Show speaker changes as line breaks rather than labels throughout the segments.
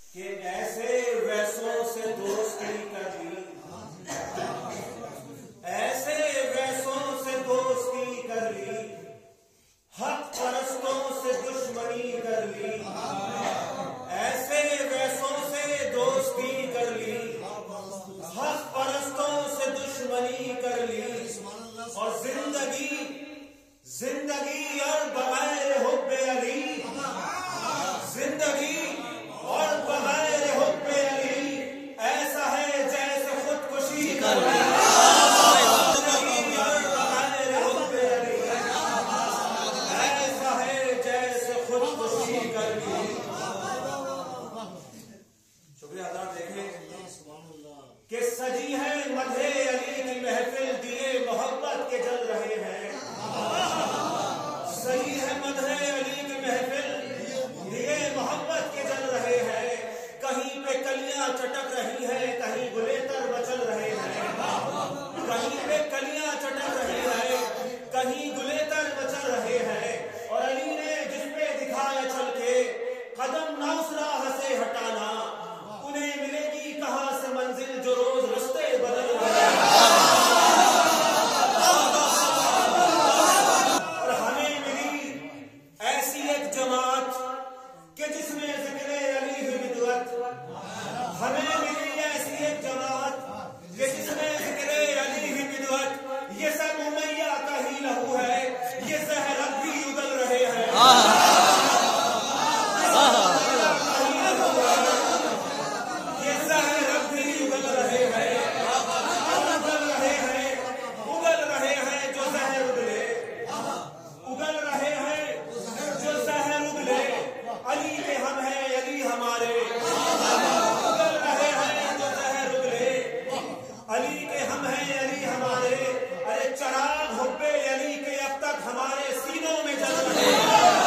کہ ایسے ویسوں سے دوستی کر لی، ایسے ویسوں سے دوستی کر لی، حق پرستوں سے دشمنی کر لی، ایسے ویسوں سے دوستی کر لی، حق پرستوں سے دشمنی کر لی، اور زندگی اور بغیر حب علی، زندگی اور بغیر حب علی ایسا ہے جیسے خودکشی کر لی، زندگی اور بغیر حب علی ایسا ہے جیسے خودکشی کر لی۔ شکریہ حضرات، دیکھیں کہ سجی ہے مدح علی کی محفل، دیے محبت کے جل رہے ہیں، سجی ہے مدح علی کی محفل، دیے محبت کے جل رہے ہیں، کہیں پہ کلیاں چٹک رہی ہیں، کہیں گلیتر مچل رہے ہیں، کہیں پہ کلیاں چٹک رہی ہیں، کہیں گلیتر مچل رہے ہیں، اور علی نے جس پہ دکھایا چل کے قدم نہ اس راہ سے ہٹانا، انہیں ملے گی کہاں سے منزل جو روز رستے بدل رہے ہیں، اور ہمیں ملی ایسی ایک جماعت کہ جس میں ذکر علی کی بدعت، ہمیں ملی ایسی ایک جماعت کہ جس میں ذکر علی کی بدعت، یہ سب امیہ کا ہی لہو ہے، یہ زہر اب بھی اگل رہے ہیں، یہ زہر اب بھی اگل رہے ہیں، اگل رہے ہیں جو زہر اگلے، اگل رہے ہیں جو زہر اگلے، علی کے ہم ہیں علی ہمارے، اگل رہے ہیں جو زہر اگلے، علی کے ہم ہیں علی ہمارے، ارے چراغ حب علی کے اب تک ہمارے سینوں میں جل رہے ہیں،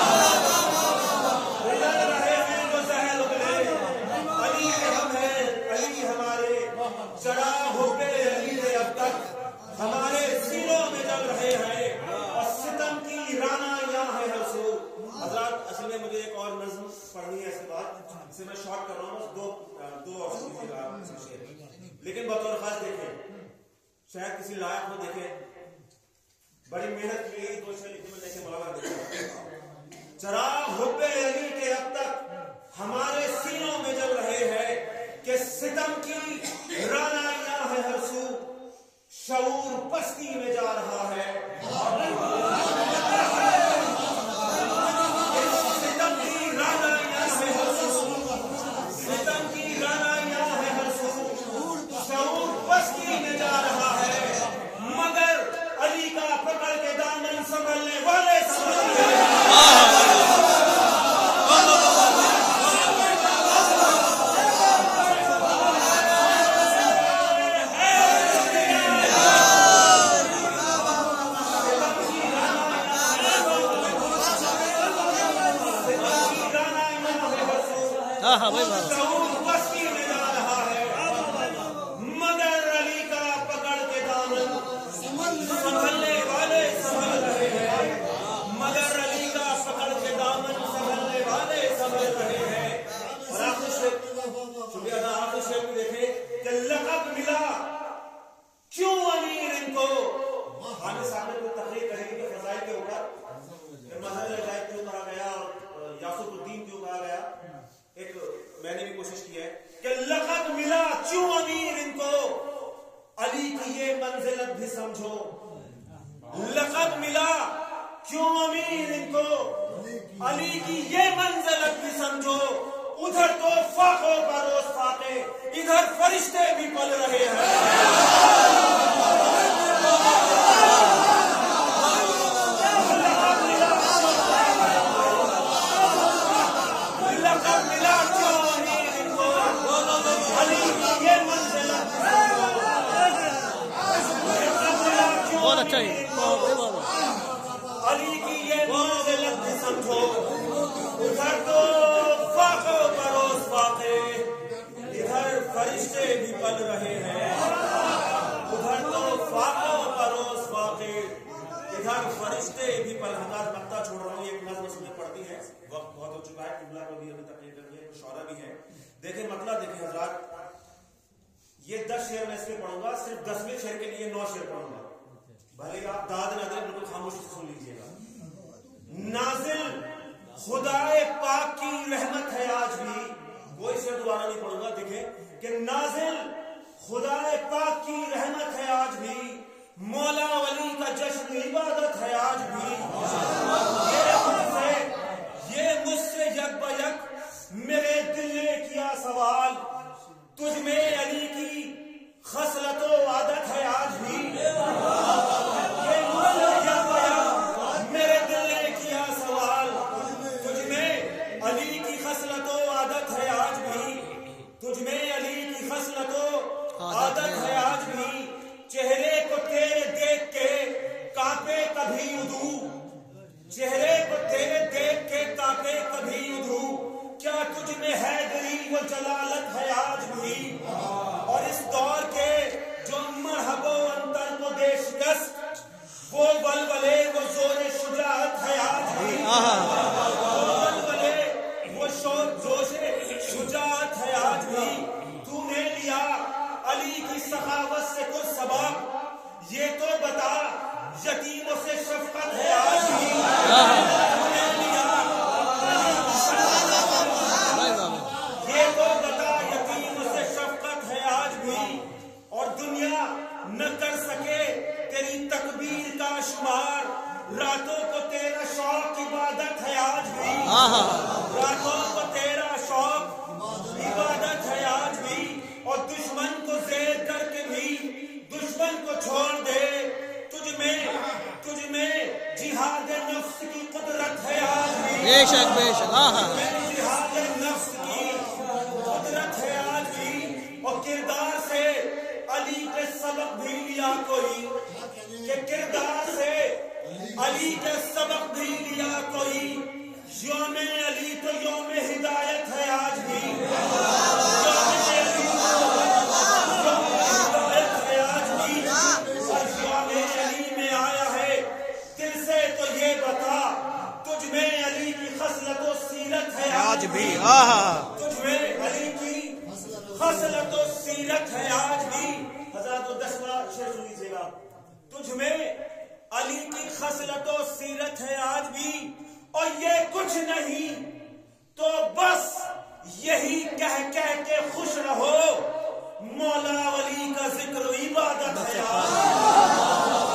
اگل رہے ہیں جو زہر اگلے، علی کے ہم ہیں علی ہمارے، چراغ حب علی کے اب تک ہمارے سینوں میں جل رہے ہیں، اور ستم کی رانا یہاں ہے ہر سو۔ حضرات، اصل میں مجھے ایک اور نظم پڑھنی ہے، اس کے بعد اسے میں شارٹ کر رہا ہوں، بس دو اور لیکن بطور خاص دیکھیں، شاید کسی لائق میں دیکھیں، بڑی محنت کی گئی، دو شعر لکھنے میں دیکھیں، بڑا دیکھیں، چراغ حب علی کے اب تک ہمارے سینوں میں جل رہے ہیں، کہ ستم کی رانا یہاں ہے ہر سو، شعور پستی میں جا رہا ہے، ستم کی رانا یہاں ہے ہر سو، ستم کی رانا یہاں ہے ہر سو، شعور پستی میں جا رہا ہے، مگر علی کا پکڑ کے دامن سنبھلنے والے سنبھل رہے ہیں، شعور پستی میں جا رہا ہے، مگر علی کا پکڑ کے دامن سنبھلنے والے سنبھل رہے ہیں، مگر علی کا پکڑ کے دامن سنبھلنے والے سنبھل رہے ہیں۔ اور آخر سے دیکھیں کہ لقب ملا کیوں امیر ان کو، آنے سامنے کوئی تقریر کریں گے فضائل کے اوپر، مظہر الہدایت کیوں کہا گیا اور یاسر الدین کیوں کہا گیا، ایک میں نے بھی کوشش کی ہے کہ لقب ملا کیوں امیر ان کو، علی کی یہ منزلت بھی سمجھو، لقب ملا کیوں امیر ان کو، علی کی یہ منزلت بھی سمجھو، ادھر تو فاقوں کا روز فاقے، ادھر فرشتے بھی پل رہے ہیں، علی کی یہ منزلت بھی سمجھو، ادھر تو فاقوں کا روز فاقے، ادھر فرشتے بھی پل رہے ہیں، ادھر تو فاقوں کا روز فاقے، ادھر فرشتے بھی پل۔ ہزار نقطہ چھوڑ رہا ہوں، ایک نظم اس میں پڑھتی ہے، وقت بہت ہو چکا ہے، قبلہ کو بھی ابھی تقریر کرنی ہے، کچھ شعرا بھی ہے۔ دیکھیں مطلب دیکھیں حضرات، یہ 10 شعر میں اس پہ پڑھوں گا، صرف 10ویں شعر کے لیے 9 شعر پڑھوں گا، بھلے آپ داد نہ دیں، بالکل خاموشی سے سن لیجیے گا. نازل خدائے پاک کی رحمت ہے آج بھی، وہی شعر دوبارہ نہیں پڑھوں گا. دیکھیں کہ نازل خدائے پاک کی رحمت ہے آج بھی، مولا ولی کا جشن عبادت ہے آج بھی. یہ مجھ سے یک با یک میرے دل نے کیا سوال، تجھ میں علی کی خصلت و عادت ہے آج بھی. یہ مجھ سے یک با یک میرے دل نے کیا سوال، تجھ میں علی کی خصلت و عادت ہے آج بھی، تجھ میں علی کی خصلت و عادت ہے آج بھی. چہرے کو تیرے دیکھ کے کانپے کبھی ادو، چہرے کو تیرے دیکھ کے کانپے کبھی ادو، کیا تجھ میں حیدری وہ جلالت ہے آج بھی. اور اس دور کے جو مرحب و انتر کو دے شکست، وہ ولولے وہ زور شجاعت ہے آج بھی، وہ ولولے وہ جوش شجاعت ہے آج بھی. تو نے لیا علی کی سخاوت سے کچھ سبق، یہ تو بتا یتیموں سے شفقت ہے آج بھی. یہ تو بتا یتیموں سے شفقت ہے آج بھی، اور دنیا نہ کر سکے تیری تکبیر کا شمار، راتوں کو تیرا شوق عبادت ہے آج بھی، راتوں کو تیرا شوق عبادت ہے آج بھی. اور دشمن کو زیر کر کے بھی دشمن کو چھوڑ دے، تجھ میں جہاد نفس کی قدرت ہے آج بھی،
بے شک بے شک.
جہاد نفس کی قدرت ہے آج بھی. اور کردار سے علی کے سبق بھی لیا کوئی، کہ کردار سے علی کے سبق بھی لیا کوئی. یوم علی تو یوم ہدایت ہے آج بھی، تجھ میں علی کی خصلت و سیرت ہے آج بھی، تجھ میں علی کی خصلت و سیرت ہے آج بھی. حضرات 10واں شعر سن لیجیے گا. تجھ میں علی کی خصلت و سیرت ہے آج بھی، اور یہ کچھ نہیں تو بس یہی کہہ کے خوش رہو، مولا ولی کا ذکر و عبادت ہے آج.